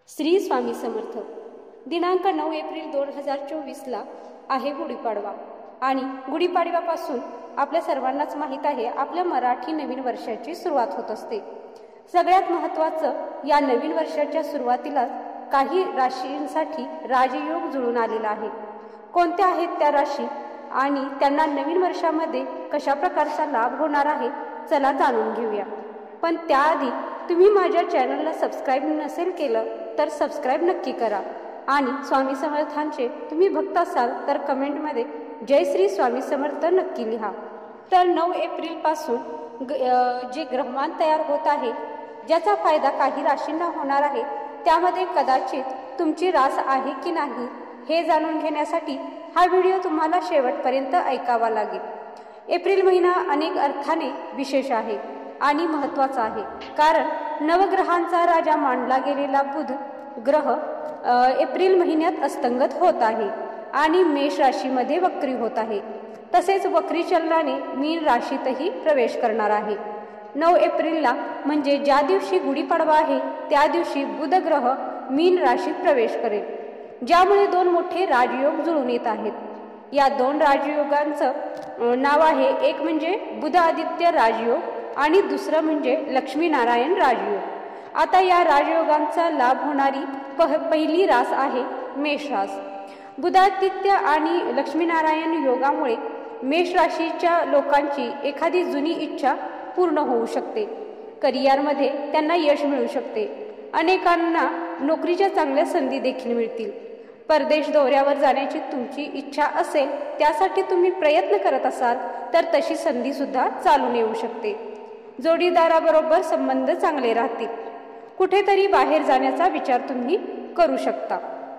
श्री स्वामी समर्थ। दिनांक 9 एप्रिल 2024ला आहे गुढीपाडवा आणि गुढीपाडव्यापासून आपल्या सर्वांनाच माहीत आहे आपल्या मराठी नवीन वर्षाची सुरुवात होत असते। सगळ्यात महत्त्वाचं या नवीन वर्षाच्या सुरुवातीला काही राशींसाठी राजयोग जुळून आलेला आहे। कोणत्या आहेत त्या राशी आणि त्यांना नवीन वर्षामध्ये कशा प्रकारचा लाभ होणार आहे चला जाणून घेऊया। पण त्याआधी तुम्ही माझ्या चॅनलला सबस्क्राइब नसेल केलं तर सबस्क्राइब नक्की करा आणि स्वामी समर्थांचे तुम्ही भक्त असाल तर कमेंटमध्ये जय श्री स्वामी समर्थ नक्की लिहा। तर 9 एप्रिल पासून जे ग्रहमान तयार होत आहे ज्याचा फायदा काही राशींना होणार आहे त्यामध्ये कदाचित तुमची रास आहे की नाही हे जाणून घेण्यासाठी हा व्हिडिओ तुम्हाला शेवटपर्यंत ऐकावा लागेल। एप्रिल महिना अनेक अर्थाने विशेष आहे आणि महत्त्वाचा आहे कारण नवग्रहांचा राजा मानला गेलेला बुध ग्रह एप्रिल महिन्यात अस्तंगत होत आहे आणि मेष राशीमध्ये वक्री होत आहे। तसेच वक्री चलनाने मीन राशीतही प्रवेश करणार आहे। 9 एप्रिलला म्हणजे ज्या दिवशी गुढीपाडवा आहे त्या दिवशी बुध ग्रह मीन राशीत प्रवेश करेल, ज्यामुळे दोन मोठे राजयोग जुळून येत आहेत। या दोन राजयोगांचं नाव आहे, एक म्हणजे बुध आदित्य राजयोग आणि दुसरं म्हणजे लक्ष्मीनारायण राजयोग। आता या राजयोगांचा लाभ होणारी पहिली रास आहे मेष रास। बुधादित्य आणि लक्ष्मीनारायण योगामुळे मेष राशीच्या लोकांची एखादी जुनी इच्छा पूर्ण होऊ शकते। करिअरमध्ये त्यांना यश मिळू शकते। अनेकांना नोकरीच्या चांगल्या संधी देखील मिळतील। परदेश दौऱ्यावर जाण्याची तुमची इच्छा असेल, त्यासाठी तुम्ही प्रयत्न करत असाल तर तशी संधी सुद्धा चालून येऊ शकते। जोडीदाराबरोबर संबंध चांगले राहतील। कुठेतरी बाहेर जाण्याचा विचार तुम्ही करू शकता।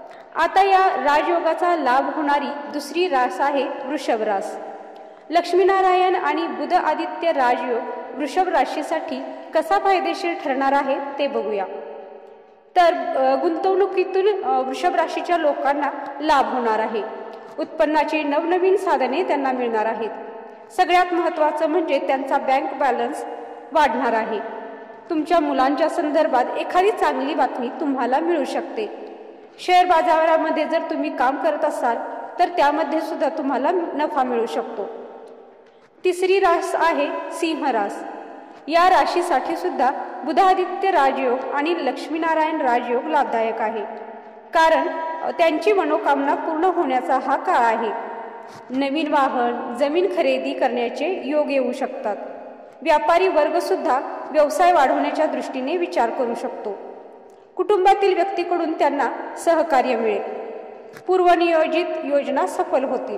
आता या राजयोगाचा लाभ होणारी दुसरी रास आहे वृषभ रास। लक्ष्मीनारायण आणि बुध आदित्य राजयोग वृषभ राशीसाठी कसा फायदेशीर ठरणार आहे ते बघूया। तर गुंतवणुकीतून वृषभ राशीच्या लोकांना लाभ होणार आहे। उत्पन्नाची नवनवीन साधने त्यांना मिळणार आहेत। सगळ्यात महत्त्वाचं म्हणजे त्यांचा बँक बॅलन्स वाढणार आहे। तुमच्या मुलांच्या संदर्भात एखादी चांगली बातमी तुम्हाला मिळू शकते। शेअर बाजारामध्ये जर तुम्ही काम करत असाल तर त्यामध्ये सुद्धा तुम्हाला नफा मिळू शकतो। तिसरी रास आहे सिंह रास। या राशीसाठी सुद्धा बुधादित्य राजयोग आणि लक्ष्मीनारायण राजयोग लाभदायक आहे, कारण त्यांची मनोकामना पूर्ण होण्याचा हा काळ आहे। नवीन वाहन, जमीन खरेदी करण्याचे योग येऊ शकतात। व्यापारी वर्ग सुद्धा व्यवसाय वाढवण्याच्या दृष्टीने विचार करू शकतो। कुटुंबातील व्यक्तीकडून त्यांना सहकार्य मिळेल। पूर्वनियोजित योजना सफल होतील।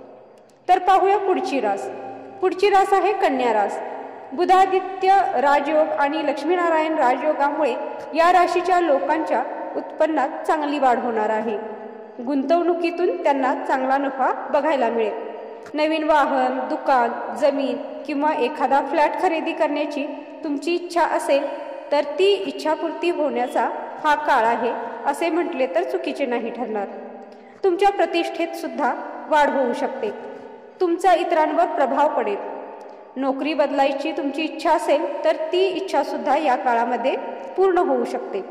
तर पाहूया पुढची रास। पुढची रास आहे कन्या रास। बुधादित्य राजयोग आणि लक्ष्मीनारायण राजयोगामुळे या राशीच्या लोकांच्या उत्पन्नात चांगली वाढ होणार आहे। गुंतवणुकीतून त्यांना चांगला नफा बघायला मिळेल। नवीन वाहन, दुकान, जमीन किंवा एखादा फ्लॅट खरेदी करण्याची तुमची इच्छा असेल तर ती इच्छापूर्ती होण्याचा हा काळ आहे असे म्हटले तर चुकीचे नाही ठरणार। तुमच्या प्रतिष्ठेत सुद्धा वाढ होऊ शकते। तुमचा इतरांवर प्रभाव पडेल। नोकरी बदलायची तुमची इच्छा असेल तर ती इच्छा सुद्धा या काळामध्ये पूर्ण होऊ शकते।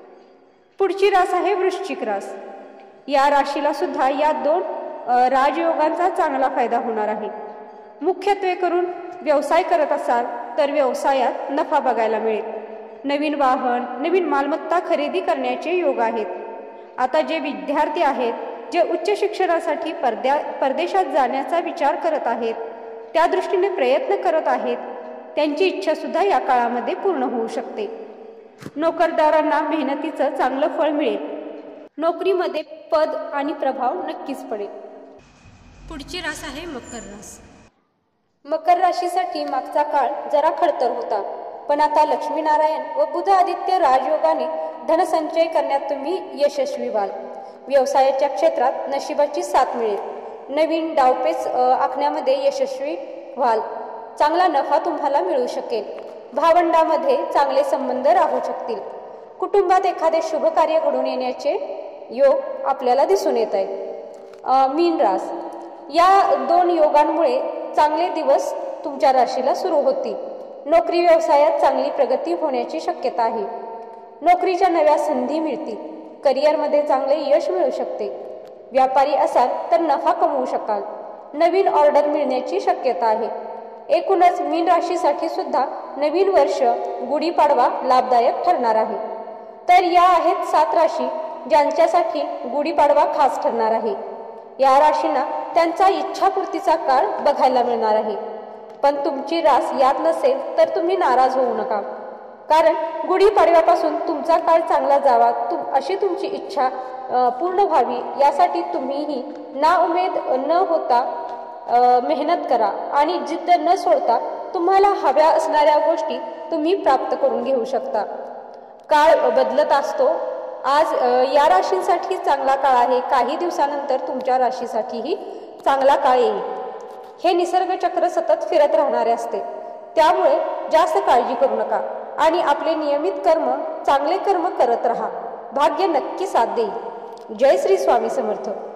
पुढची रास आहे वृश्चिक रास। या राशीला सुद्धा या दोन राजयोगांचा चांगला फायदा होणार आहे। मुख्यत्वे करून व्यवसाय करत असाल तर व्यवसायात नफा बघायला मिळेल। नवीन वाहन, नवीन मालमत्ता खरेदी करण्याचे योग आहेत। आता जे विद्यार्थी आहेत, जे उच्च शिक्षणासाठी परदेशात जाण्याचा विचार करत आहेत, त्या दृष्टीने प्रयत्न करत आहेत, त्यांची इच्छा सुद्धा या काळामध्ये पूर्ण होऊ शकते। नोकरदारांना मेहनतीचं चांगलं फळ मिळेल। नोकरीमध्ये पद आणि प्रभाव नक्कीच पडेल। पुढची रास आहे मकर रास। मकर राशीसाठी मागचा काळ जरा खडतर होता, पण आता लक्ष्मीनारायण व बुध आदित्य राजयोगाने धनसंचय करण्यात तुम्ही यशस्वी व्हाल। व्यवसायाच्या क्षेत्रात नशिबाची साथ मिळेल। नवीन डावपेच आखण्यामध्ये यशस्वी व्हाल। चांगला नफा तुम्हाला मिळू शकेल। भावंडामध्ये चांगले संबंध राहू शकतील। कुटुंबात एखादे शुभ कार्य घडून येण्याचे योग आपल्याला दिसून येत आहेत। मीन रास। या दोन योगांमुळे चांगले दिवस तुमच्या राशीला सुरू होतील। नोकरी व्यवसायात चांगली प्रगती होण्याची शक्यता आहे। नोकरीच्या नव्या संधी मिळतील, करिअरमध्ये चांगले यश मिळू शकते, व्यापारी असाल तर नफा कमवू शकाल, नवीन ऑर्डर मिळण्याची शक्यता आहे। एकूणच मीन राशीसाठी सुद्धा नवीन वर्ष गुढीपाडवा लाभदायक ठरणार आहे। तर या आहेत 7 राशी ज्यांच्यासाठी गुढीपाडवा खास ठरणार आहे। या राशींना त्यांचा इच्छापूर्तीचा काळ बघायला मिळणार आहे। पण तुमची रास यात नसेल तर तुम्ही नाराज होऊ नका, कारण गुढीपाडव्यापासून तुमचा काळ चांगला जावा अशी तुमची इच्छा पूर्ण व्हावी यासाठी तुम्हीही नाउमेद न होता मेहनत करा आणि जिद्द न सोडता तुम्हाला हव्या असणाऱ्या गोष्टी तुम्ही प्राप्त करून घेऊ शकता। काळ बदलत असतो। आज या राशींसाठी चांगला काळ आहे, काही दिवसानंतर तुमच्या राशीसाठीही चांगला काळ येईल। हे निसर्ग चक्र सतत फिरत राहणारे असते, त्यामुळे जास्त काळजी करू नका आणि आपले नियमित कर्म चांगले कर्म करत राहा, भाग्य नक्की साथ देईल। जय श्री स्वामी समर्थ।